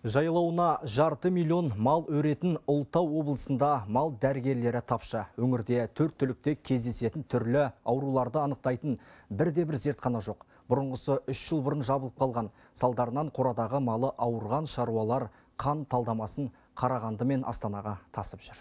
Жайлауына жарты миллион мал өретін Ұлытау облысында мал дәрігерлері тапшы. Өңірде 4 түлікте кездесетін түрлі ауруларды анықтайтын бірде-бір зертхана жоқ. Бұрынғысы 3 жыл бұрын жабылып қалған. Салдарынан қорадағы малы ауырған шаруалар қан талдамасын Қарағанды мен Астанаға тасып жүр.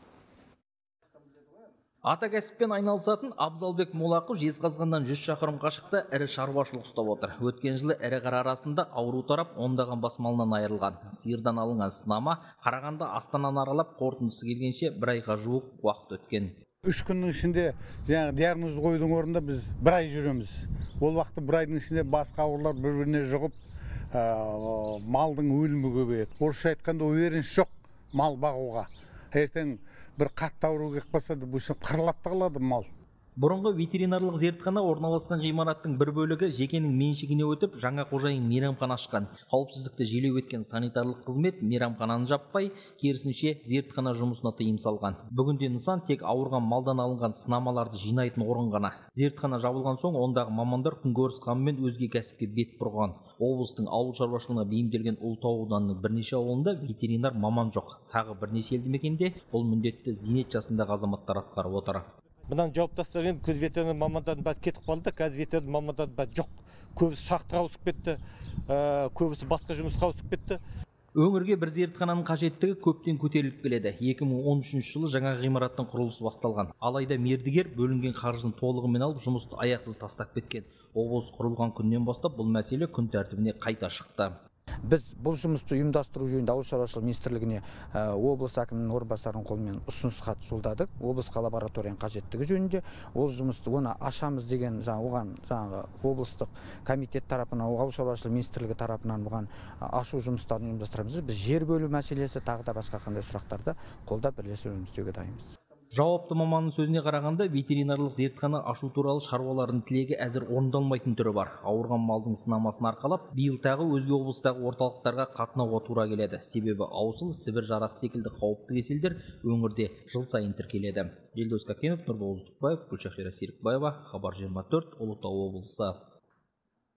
Ата кәсіппен айналысатын Абзалбек Молақов Жезқазғаннан 100 шақырым қашықта ірі шаруашылық ұстап отыр. Өткен жылы ірі қара арасында ауру тарап, ондаған бас малынан айырылған. Сиырдан алынған сынама Қарағанды Астананы аралап, қорытындысы келгенше бір айға жуық уақыт өткен. 3 күннің ішінде диагноз қойдың орнында біз бір ай жүреміз. Ол уақытта бір айдың ішінде басқа аурулар бір-біріне жұғып, малдың өлімі көбейеді. Орысша айтқанда уверенность жоқ мал бағуға. Ертең бір қатты ауру келіп қалса, қырылып та қалады мал. Бұрынғы ветеринарлық зертхана орналасқан ғимараттың бір бөлігі жекенің меншігіне өтіп, жаңа қожайын мейрамхана ашқан. Қауіпсіздікті желеу еткен санитарлық қызмет мейрамхананы жаппай, керісінше зертхана жұмысына тыйым салған. Бүгінде нысан тек ауырған малдан алынған сынамаларды жинайтын орын ғана. Зертхана жабылған соң ондағы мамандар күнкөріс қамымен өзге кәсіпке бет бұрған. Облыстың ауыл шаруашылығына бейімделген Ұлытау ауданының бірнеше ауылында ветеринар маман жоқ. Тағы бірнеше елді мекенде бұл міндетті зейнет жасындағы азаматтар атқарып отыр. Бұдан жауап тастаған көз ветеринар мамандардың бәрі кетіп қалды, қазір ветеринар мамандардың бәрі жоқ. Көбісі шахтаға ауысып кетті, көбісі басқа жұмысқа ауысып кетті. Өңірге бір зертхананың қажеттігі көптен көтеріліп келеді. 2013 жылы жаңа ғимараттың құрылысы басталған. Алайда мердігер бөлінген қаржыны толығымен алып, жұмысты аяқсыз тастап кеткен. Облыс құрылған күннен бастап бұл мәселе күн тәртібіне қайта шықты. Біз бұл жұмысты ұйымдастыру жөнінде Ауыл шаруашылығы министрлігіне облыс әкімінің орынбасарының қолымен ұсыныс хат жолдадық. Облысқа лабораторияның қажеттігі жөнінде ол жұмысты оны ашамыз деген оған облыстық комитет тарапынан, Ауыл шаруашылығы министрлігі тарапынан оған ашу жұмыстарын ұйымдастырамыз. Біз жер бөлу мәселесі тағы да басқа қандай сұрақтарды қолдап бірлесіп жұмыс істеуге дайынбыз. Жауапты маманның сөзіне қарағанда, ветеринарлық зертхана ашу туралы шаруалардың тілегі әзір орындалмайтын түрі бар. Ауырған малдың сынамасын арқалап, биыл тағы өзге облыстағы орталықтарға қатынауға тура келеді. Себебі аусыл, Сібір жарасы секілді қауіпті кеселдер өңірде жыл сайын тіркеледі. Елдос Кәкенов, Нұрбол Ұздықбаев, Гүлшахира Серікбаева, Хабар 24, Ұлытау облысы.